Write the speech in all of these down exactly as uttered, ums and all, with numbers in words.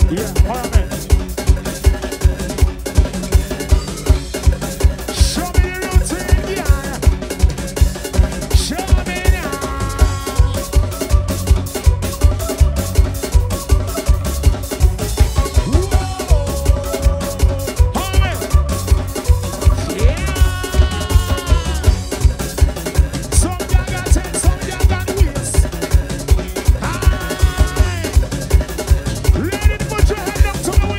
Yeah, alright. Show me the routine, yeah. Show me now. Whoa. Alright. Yeah. Some y'all got ten, some y'all got wheels. Aye. Let it put your hand up to the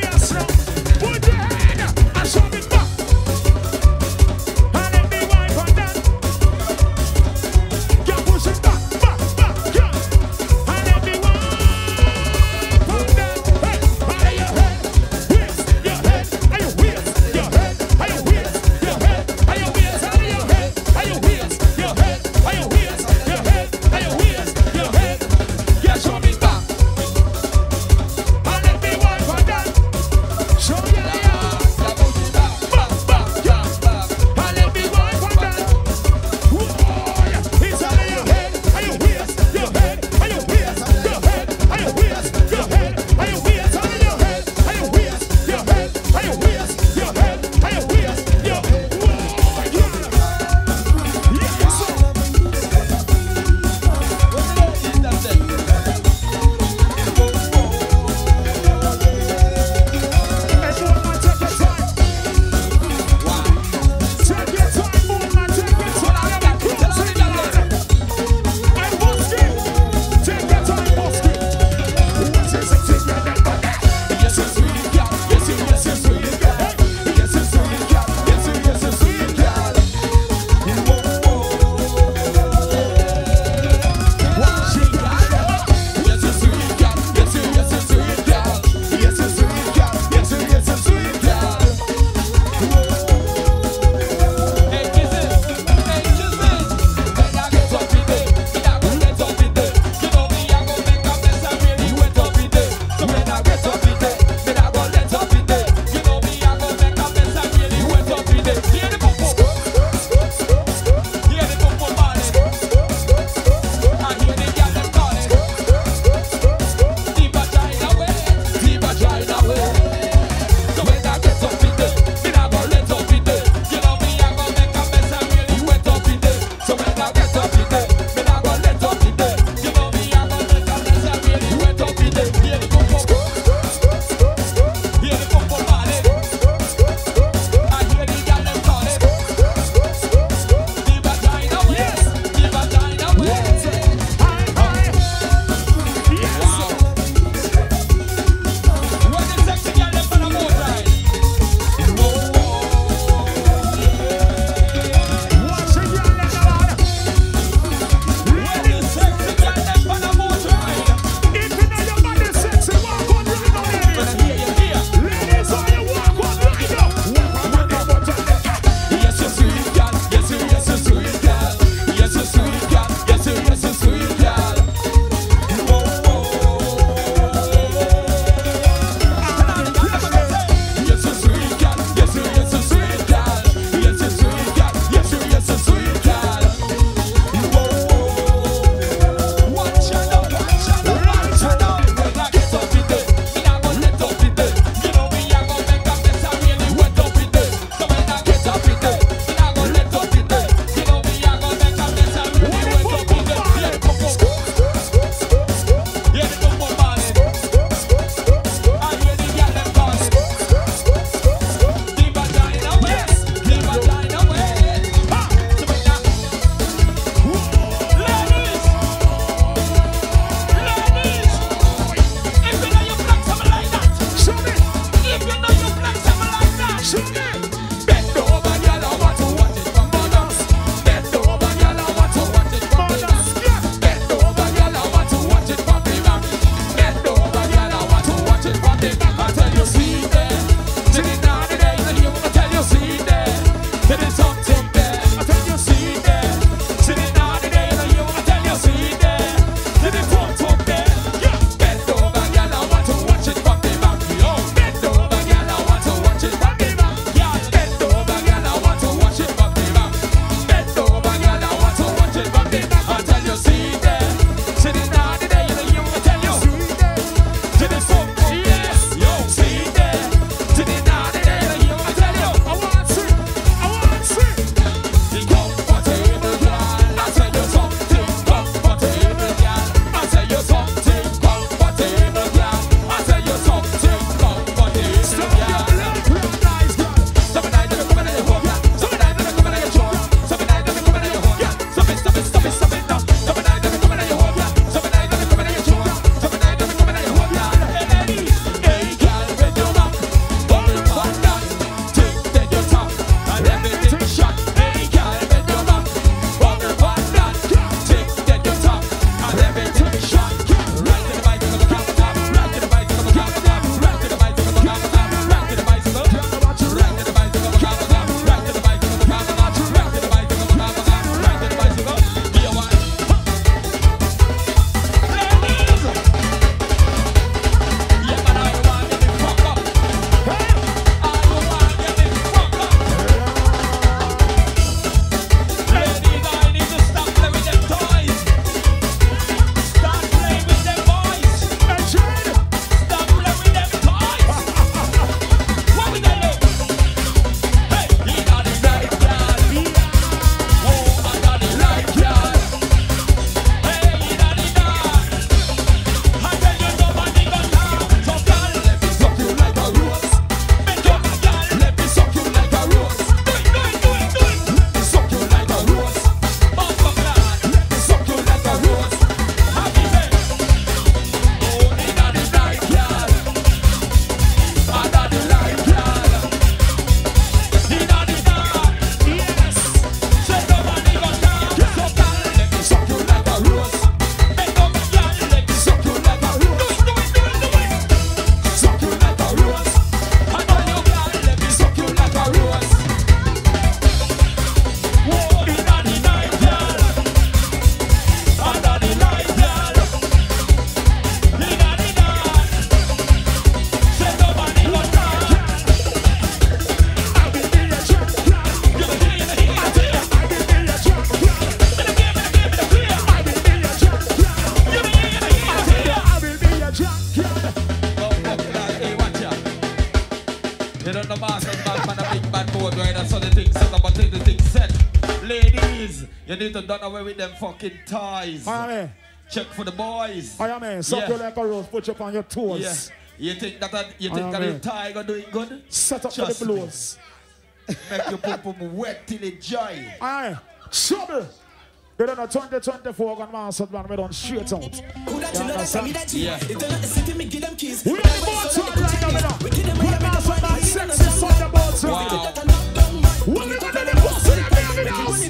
You don't know Masters man, man, a big bad boat rider, so the thing set up until the thing set. Ladies, you need to done away with them fucking toys. Miami. Check for the boys. Miami, suck Yeah. you like a rose, put you up on your toes. Yeah. You think that a, you think that Miami. the tie gonna do it good? Set up Trust for the blows. Make your pum pum wet till it dry. Aye, trouble. We done a twenty twenty-four gun Masters man, we done straight out. You understand? Yeah. We the boats on right now, we know. We the Masters man, sexy son the boats on. Wow. When we go to the boats on the house.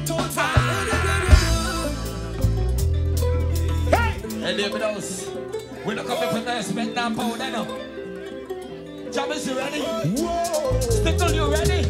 Hey! Hey, leave me those. We're not coming for the spend now powder now. Jammers, you ready? Whoa! Stickle, you ready?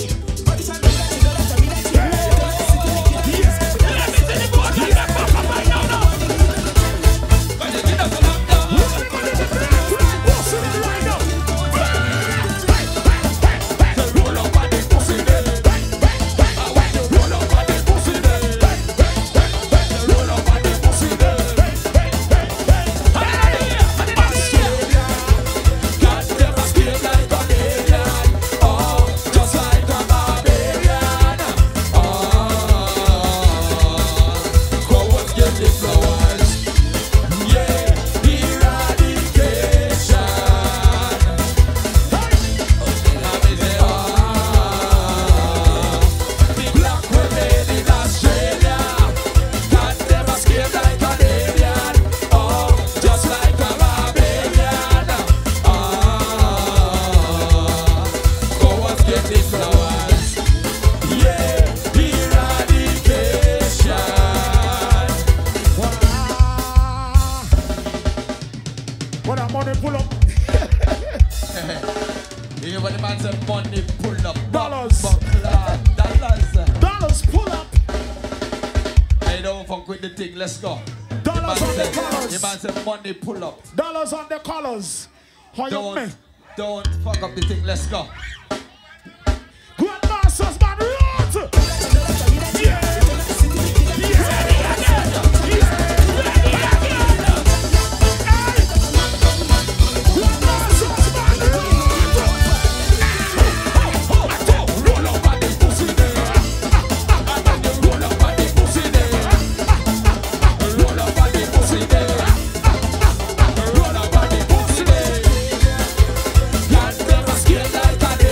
When that money pull up, You hear what the man said? Money pull up. Dollars. Buckler, dollars. dollars pull up, Hey, don't fuck with the thing. Let's go. The man dollars on the said, the colors, man said money pull up. dollars on the colors. How you Don't, me? don't fuck up the thing. Let's go. Grand Masters man, root! Roll up on the pussy there. Got them scared like a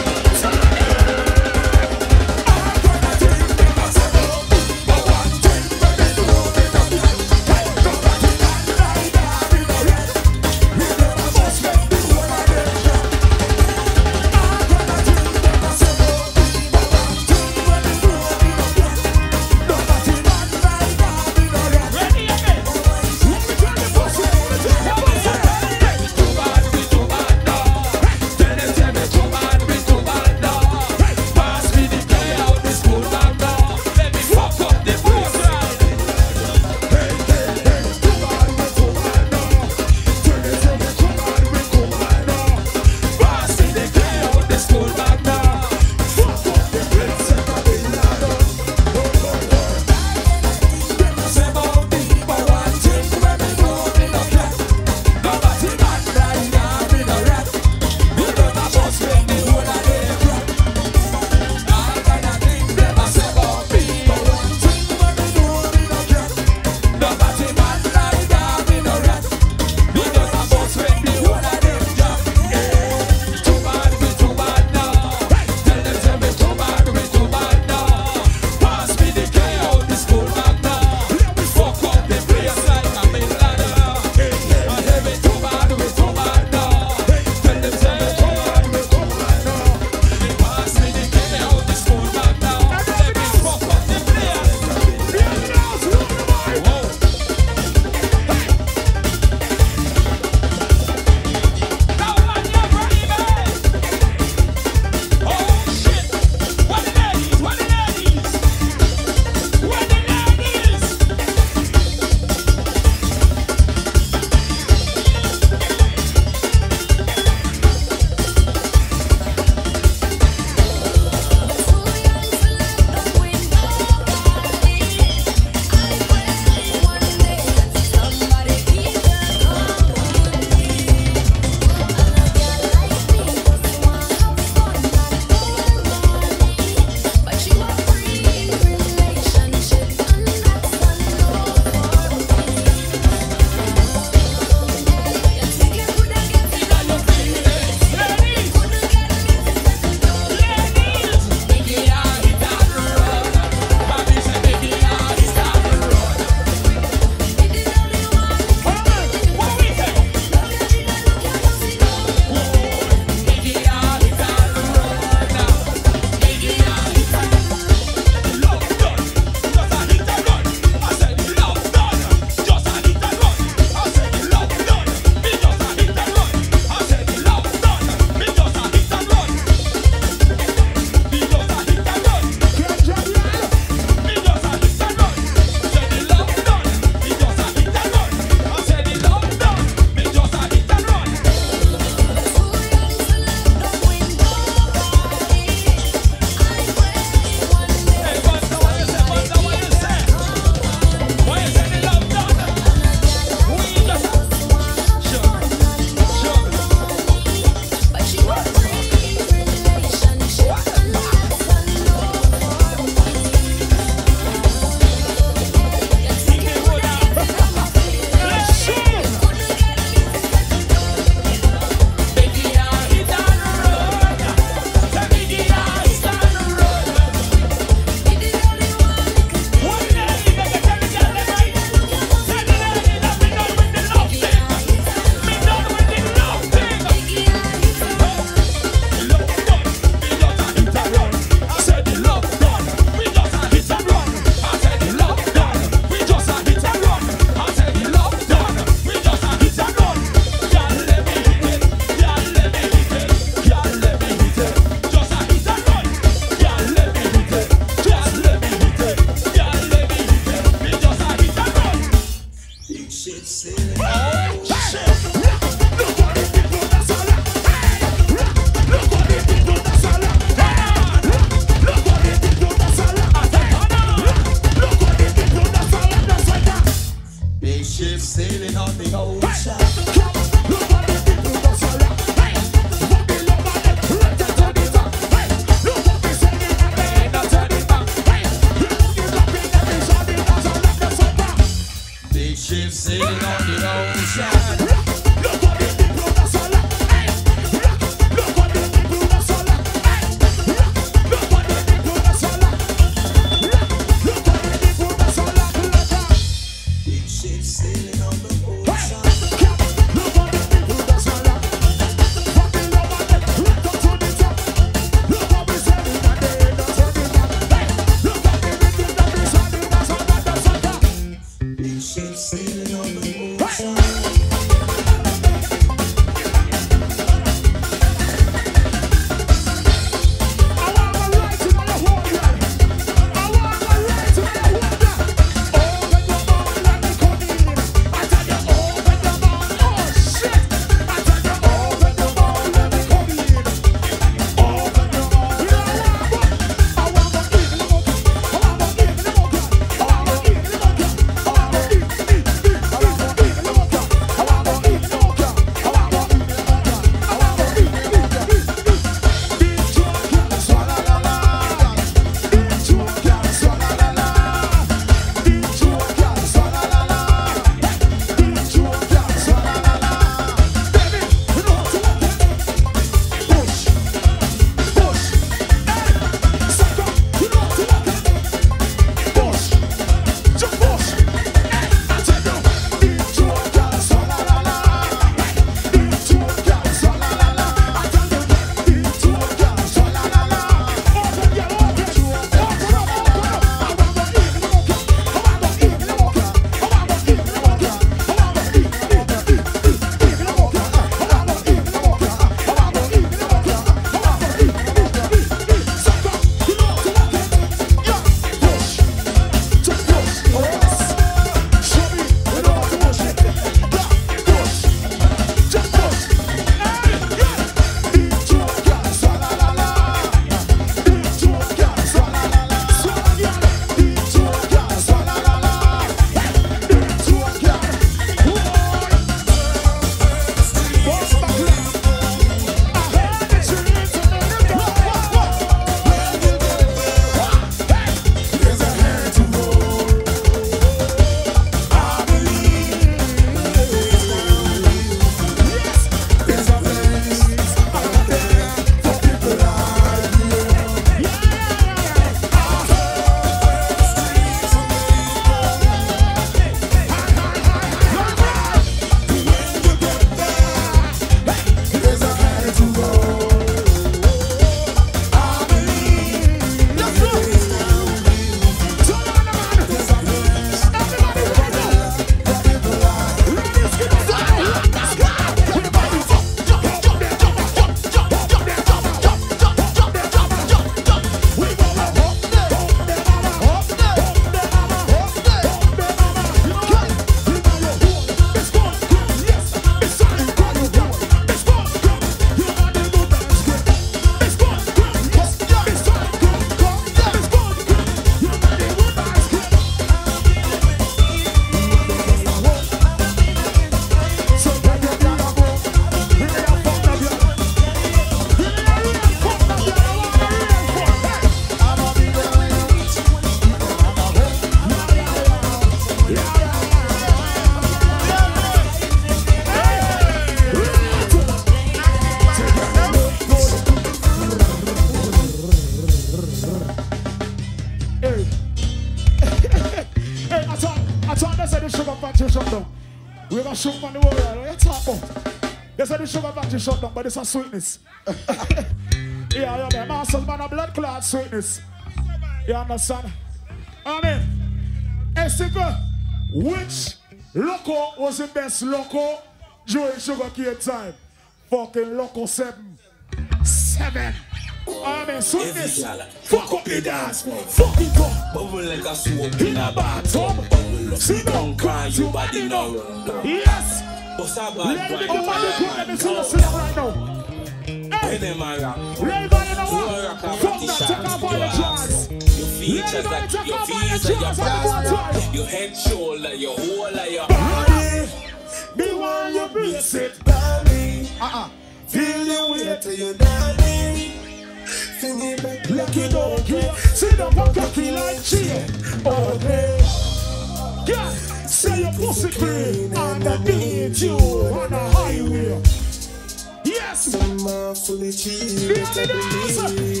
sugar on the world, what you talk about? They say the sugar factory shut down, but it's a sweetness. Yeah, yeah, man. Masters, man, a blood clot sweetness. You understand? I mean, Estica, which loco was the best loco during sugar cane time? Fucking loco seven. Seven. I mean, sweetness. Fuck up the dance. Fuck it up. Bubble like a soap in a bathtub. Sit down, cry, you body now. Yes. What's up, let me bad go back to let me see you sit down right now. Hey, everybody know what? Fuck that, take off all your drawers. Everybody take off all your drawers on the one your head, shoulder, your whole, your body. Me want you brace it, body. Uh-uh. Feel the way to your daddy. Sing it back like you don't care. Sit down and cocky like cheer. Okay. Yeah. Say your pussy clean underneath you on the highway. Yes. Some are fully cheated. The only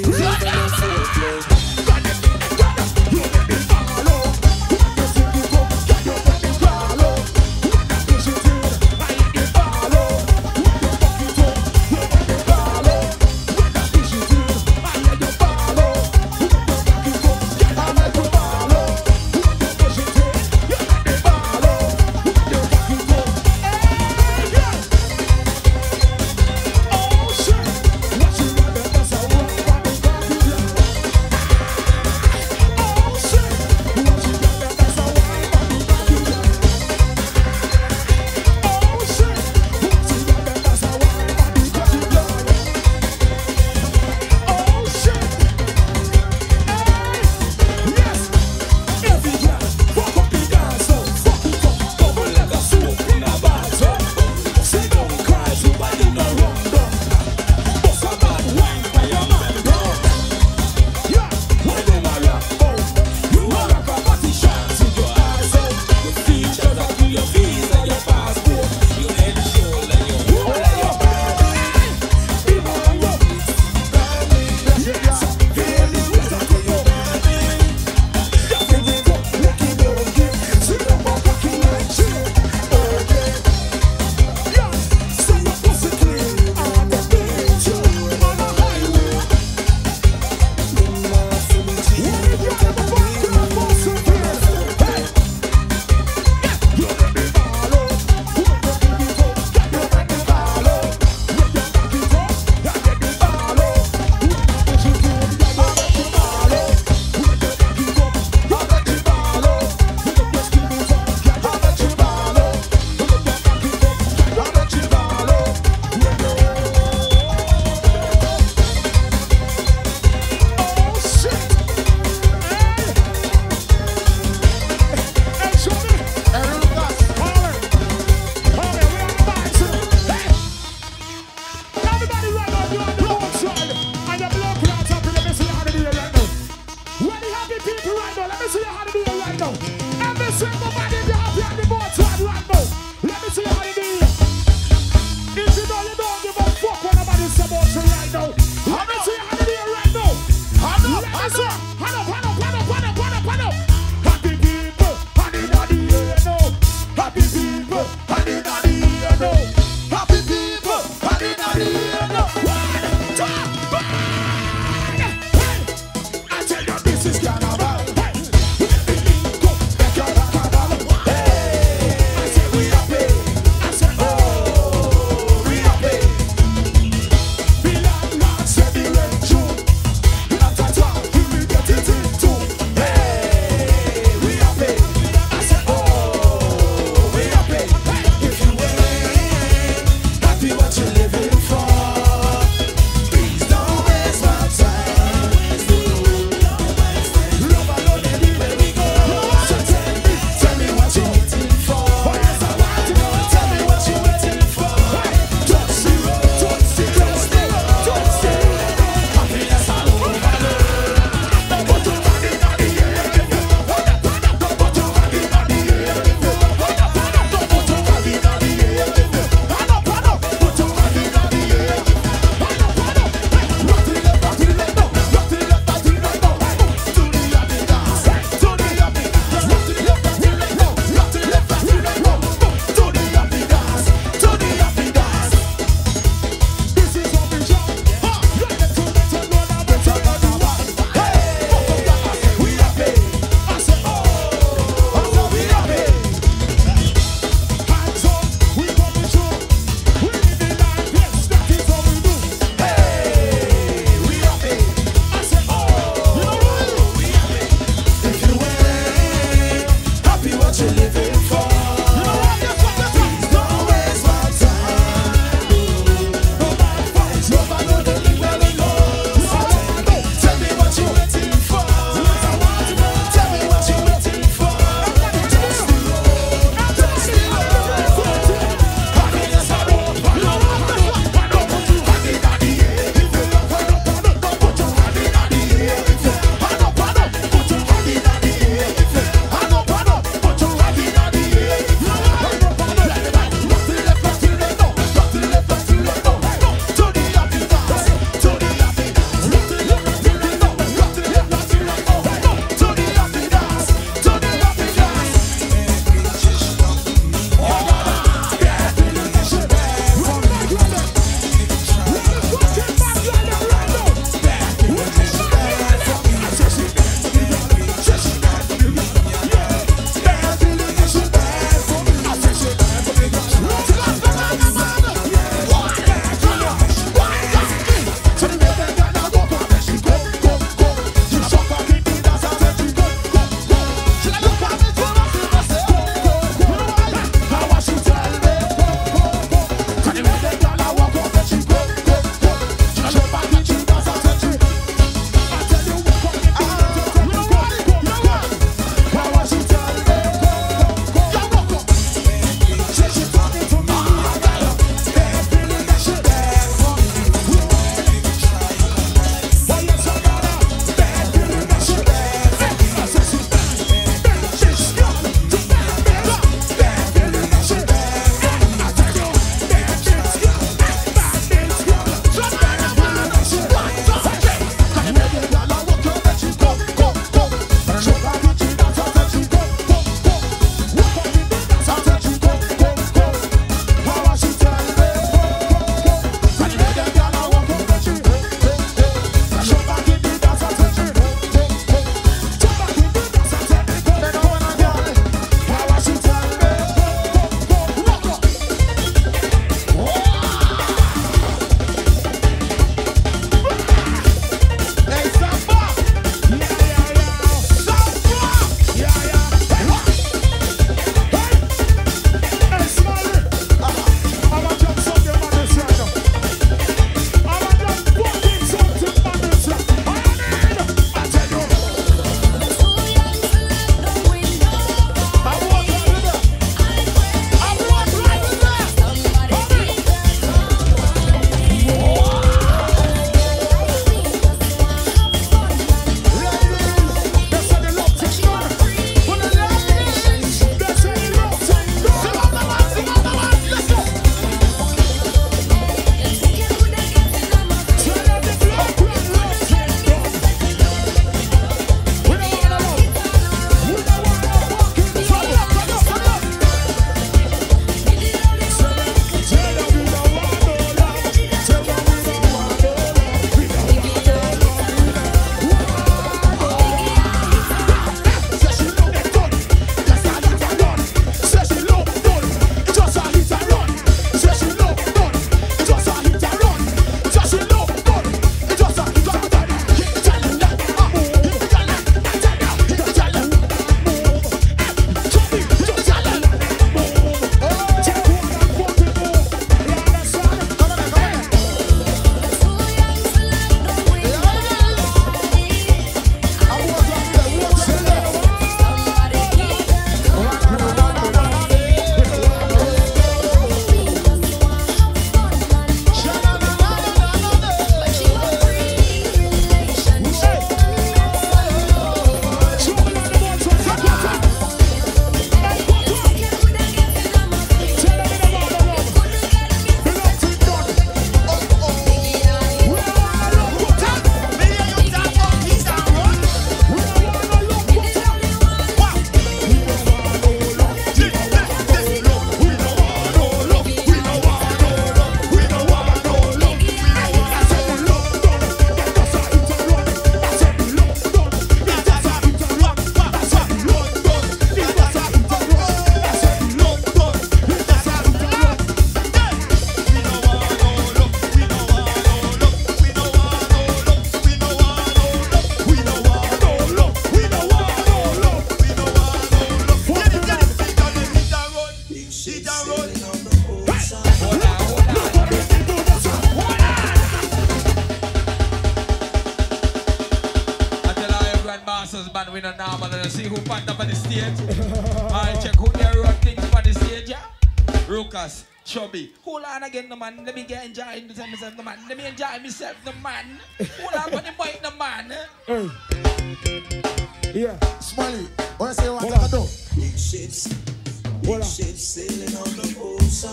we not normal and see who panned up on the stage. Alright, check who there run things on the stage, yeah? Ruckus, Chubby. Hold on again, the man. Let me get enjoy myself, the man. Let me enjoy myself, the man. Hold on, but the bite, the man. Hey. Yeah. Smiley, what you say you want to do? Big ships, big ships sailing on the ocean.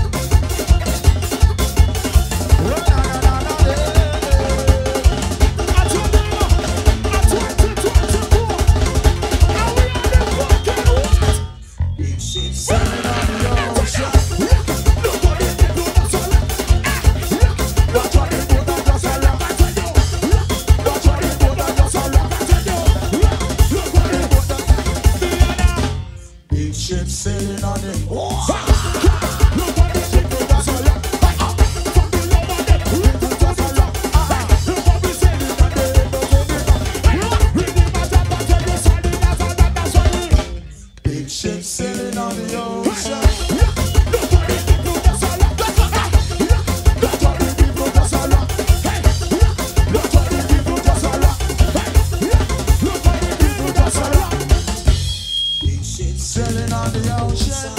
Big ships sailing on the ocean. Look what they do, that's all. Watch what they do, that's all. Watch what they do, that's all. Look what they do. Big ships sailing on the ocean. Look what they do, that's all. Ships sailing on the ocean. Look what they do, that's all. Look what they do, that's all. Look what they do, that's all. Look what they do, that's all. Big ships sailing on the ocean.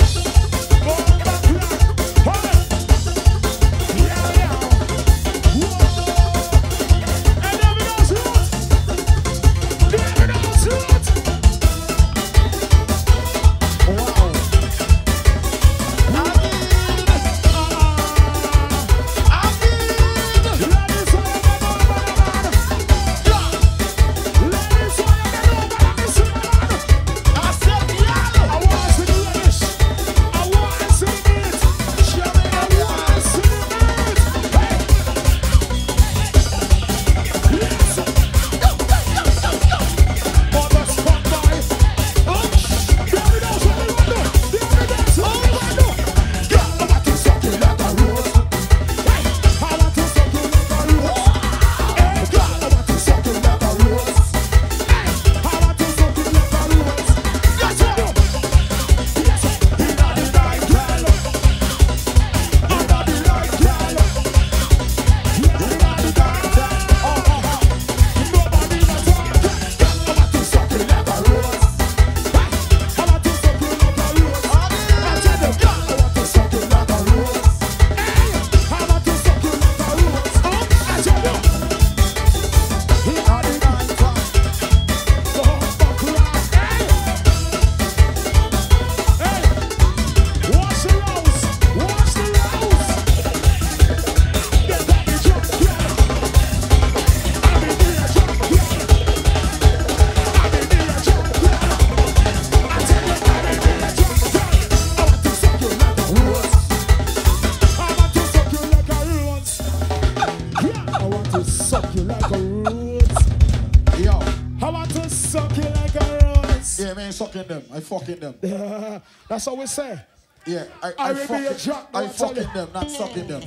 Sucking them, I fucking them. Yeah, that's what we say. Yeah, I, I I will be fucking, a drunk, I I'll tell fucking you. them, not sucking them.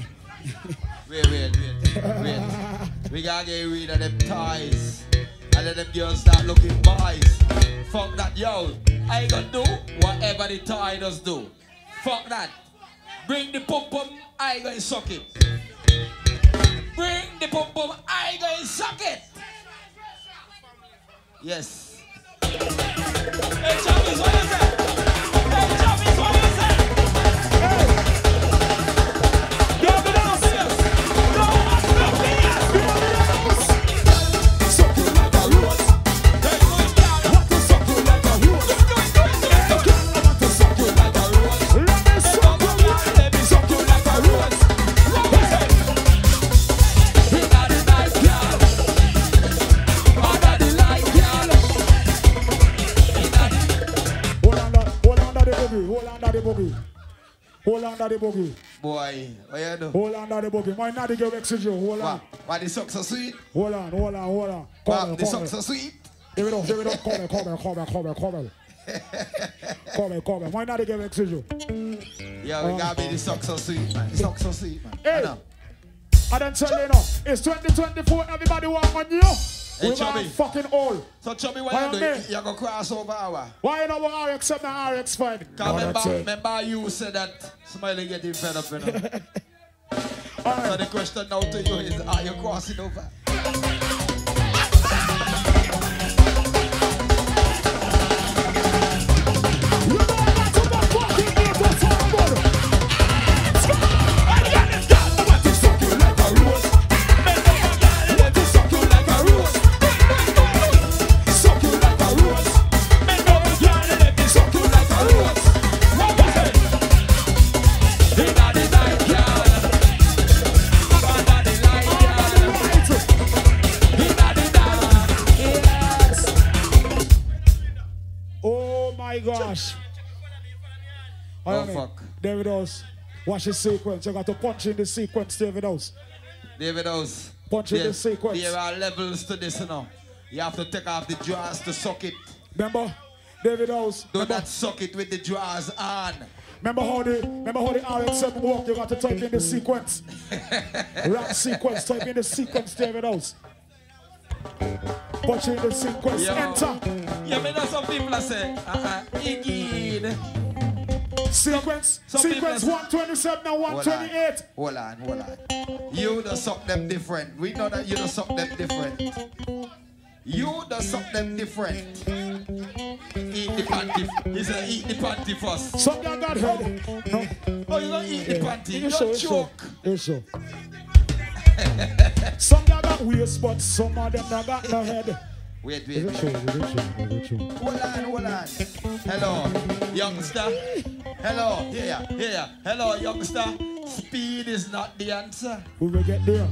Wait, wait, wait, wait. We gotta get rid of them ties. And let them girls start looking boys. Fuck that, yo. I ain't gonna do whatever the tie does do. Fuck that. Bring the pum pum, I gonna suck it. Bring the pum pum, I gonna suck it. Yes. Hey, Chubbies, what you say? Hey, Chubbies, what you say? Hey! Yo, the dance! No, what's the beer? Suck you like a rose. Hey, good girl, I want to suck you like a rose. Hey, girl, I want to suck you like a rose. Let me suck you, let me suck you like a rose. Hey! He got a nice girl. I got a nice girl. Hold under the boogie. Hold under the boogie. Boy, what you do? Hold under the boogie. My not get vexed you. Hold on. Why? Why the socks so sweet? Hold on, hold on, hold on. Why Come the here, come socks so here. sweet? Give it up, give it up. Come here, come here, come here, come here, come here. Come here, come here. My not get vexed you. Yeah, we gotta be the socks so sweet, man. The socks so sweet, man. Hey. I know. I don't tell you now. It's twenty twenty-four. Everybody want on you. Hey, We're Chubby. fucking old. So, Chubby, Why what you am do? I? You go cross over our. Why you know what R X and R X five? Cause remember, remember you said that Smiley getting fed up, you know. Right. So the question now to you is, are you crossing over? Wash. Oh, I mean, fuck. David House. Watch the sequence. You got to punch in the sequence, David House. David House. Punch in there, the sequence. There are levels to this, you know. You have to take off the drawers to suck it. Remember, David House. Do remember, not suck it with the drawers on. remember how the remember how the R X seven work? You got to type in the sequence. Rap sequence. Type in the sequence, David House. Punch in the sequence. Yo. Enter. Yeah, me know some people are say, uh-uh, Iggy. Sequence. some sequence people- one twenty-seven and one twenty-eight. Hold on, hold on. You the suck them different. We know that you the suck them different. You the suck them different. Eat the panty. He said eat the panty first. Some guy got head. No. Oh, you don't eat the panty. It's so, Don't it's so. choke. It's so. Some guy got waist, but some of them not got no head. Wait, Is wait, it true? wait. Is it true? Is it true? Hold on, hold on. Hello, youngster. Hello, here, here. Hello, youngster. Speed is not the answer. We will get there.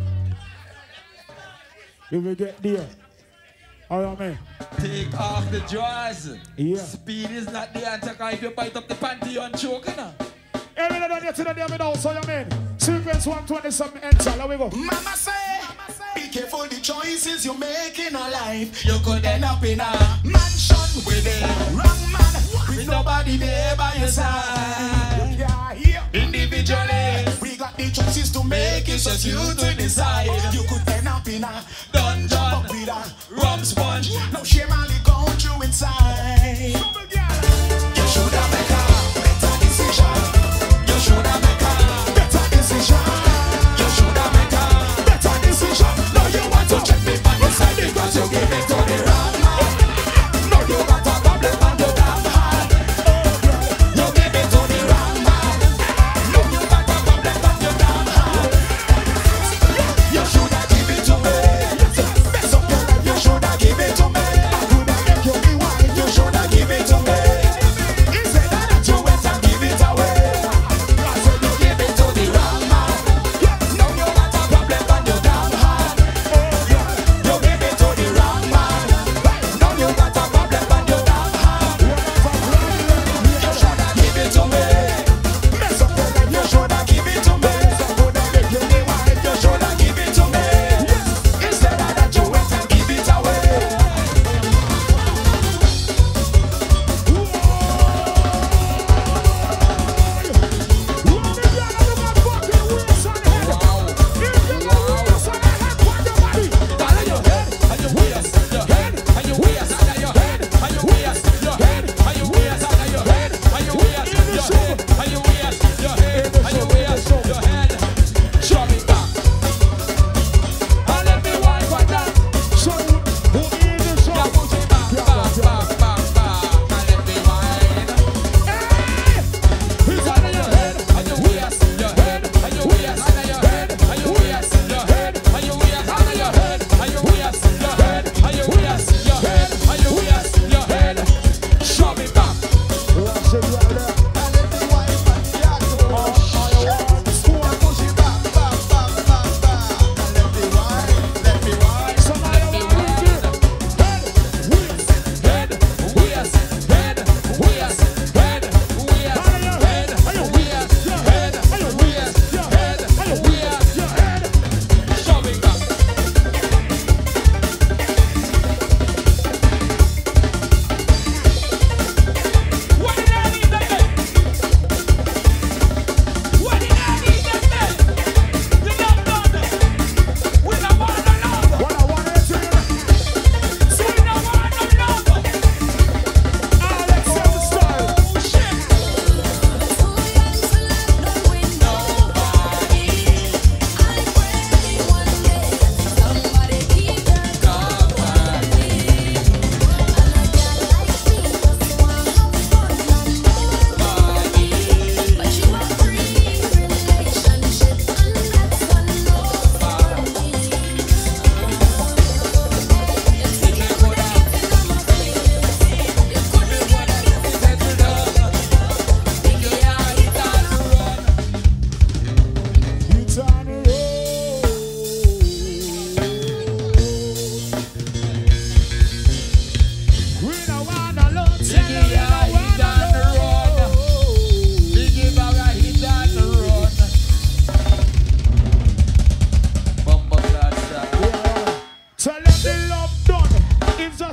We will get there. All right, man. Take off the drawers. Yeah. Speed is not the answer. Cause if you bite up the panty, you're choking. Huh? Every day down here to the damn house, so you mean? Sequence one twenty-seven, enter. Let we go. Mama say, be careful the choices you make in a life. You could end up in a mansion with a wrong man, with nobody there by your side. Yeah, yeah. Individually, we got the choices to make. It's just you to decide. You could end up in a dungeon with a rum sponge. No shame, only going through inside. You should have made a better decision. You should have made a better decision. You should have made a better decision. Now you want to check me on your side because you give it to the wrong man. Now you got a problem on your damn hand. You give it to the wrong man. Now you got a problem on your damn hand. You should have give it to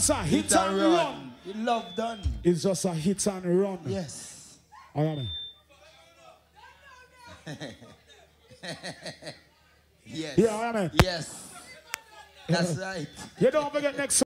just a hit, and run. You love done. It's just a hit and run. Yes. All right, man. Yes. Yeah, all right, man. Yes. That's right. You don't forget next